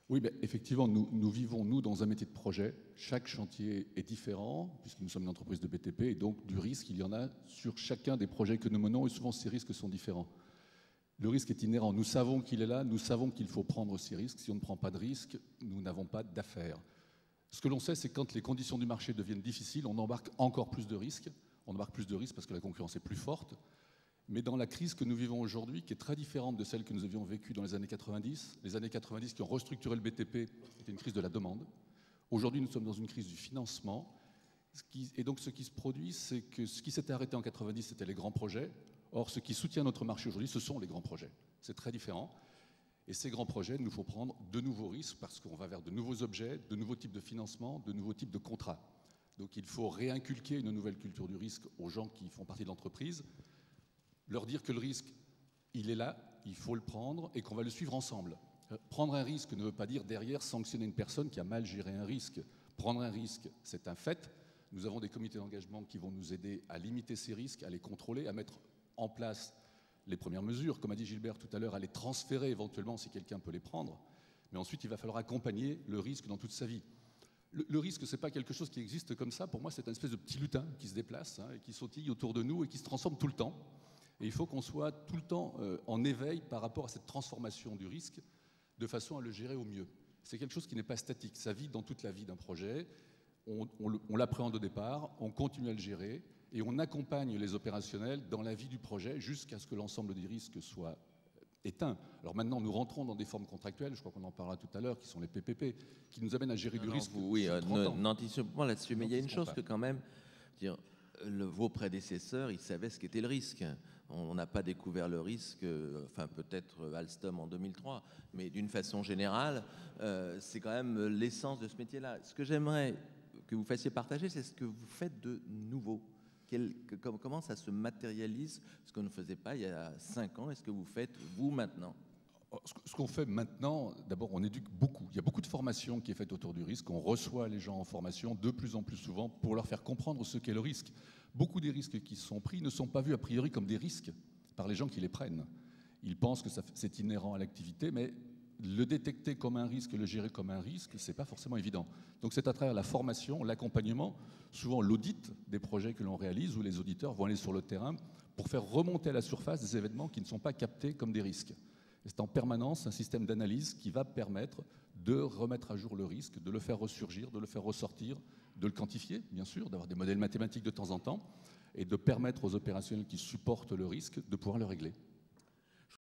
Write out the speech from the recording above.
Oui, mais effectivement, nous vivons, nous, dans un métier de projet. Chaque chantier est différent, puisque nous sommes une entreprise de BTP, et donc du risque, il y en a sur chacun des projets que nous menons, et souvent ces risques sont différents. Le risque est inhérent. Nous savons qu'il est là, nous savons qu'il faut prendre ces risques. Si on ne prend pas de risques, nous n'avons pas d'affaires. Ce que l'on sait, c'est que quand les conditions du marché deviennent difficiles, on embarque encore plus de risques. On embarque plus de risques parce que la concurrence est plus forte. Mais dans la crise que nous vivons aujourd'hui, qui est très différente de celle que nous avions vécue dans les années 90, les années 90 qui ont restructuré le BTP, était une crise de la demande. Aujourd'hui, nous sommes dans une crise du financement. Et donc, ce qui se produit, c'est que ce qui s'était arrêté en 90, c'était les grands projets. Or, ce qui soutient notre marché aujourd'hui, ce sont les grands projets. C'est très différent. Et ces grands projets, il nous faut prendre de nouveaux risques parce qu'on va vers de nouveaux objets, de nouveaux types de financement, de nouveaux types de contrats. Donc, il faut réinculquer une nouvelle culture du risque aux gens qui font partie de l'entreprise, leur dire que le risque, il est là, il faut le prendre et qu'on va le suivre ensemble. Prendre un risque ne veut pas dire derrière sanctionner une personne qui a mal géré un risque. Prendre un risque, c'est un fait. Nous avons des comités d'engagement qui vont nous aider à limiter ces risques, à les contrôler, à mettre en place les premières mesures, comme a dit Gilbert tout à l'heure, à les transférer éventuellement si quelqu'un peut les prendre. Mais ensuite, il va falloir accompagner le risque dans toute sa vie. Le risque, ce n'est pas quelque chose qui existe comme ça. Pour moi, c'est une espèce de petit lutin qui se déplace et qui sautille autour de nous et qui se transforme tout le temps. Et il faut qu'on soit tout le temps en éveil par rapport à cette transformation du risque, de façon à le gérer au mieux. C'est quelque chose qui n'est pas statique. Ça vit dans toute la vie d'un projet. On l'appréhende au départ, on continue à le gérer, et on accompagne les opérationnels dans la vie du projet jusqu'à ce que l'ensemble des risques soit éteint. Alors maintenant, nous rentrons dans des formes contractuelles, je crois qu'on en parlera tout à l'heure, qui sont les PPP, qui nous amènent à gérer du risque. Oui, n'anticipons pas là-dessus, mais il y a une chose que quand même, dire, vos prédécesseurs, ils savaient ce qu'était le risque. On n'a pas découvert le risque, enfin peut-être Alstom en 2003, mais d'une façon générale, c'est quand même l'essence de ce métier-là. Ce que j'aimerais que vous fassiez partager, c'est ce que vous faites de nouveau. Comment ça se matérialise, ce qu'on ne faisait pas il y a 5 ans, et ce que vous faites, vous, maintenant? Ce qu'on fait maintenant, d'abord, on éduque beaucoup. Il y a beaucoup de formation qui est faite autour du risque. On reçoit les gens en formation de plus en plus souvent pour leur faire comprendre ce qu'est le risque. Beaucoup des risques qui sont pris ne sont pas vus a priori comme des risques par les gens qui les prennent. Ils pensent que c'est inhérent à l'activité, mais le détecter comme un risque, le gérer comme un risque, c'est pas forcément évident. Donc c'est à travers la formation, l'accompagnement, souvent l'audit des projets que l'on réalise, où les auditeurs vont aller sur le terrain pour faire remonter à la surface des événements qui ne sont pas captés comme des risques. Et c'est en permanence un système d'analyse qui va permettre de remettre à jour le risque, de le faire ressurgir, de le faire ressortir, de le quantifier, bien sûr, d'avoir des modèles mathématiques de temps en temps, et de permettre aux opérationnels qui supportent le risque de pouvoir le régler.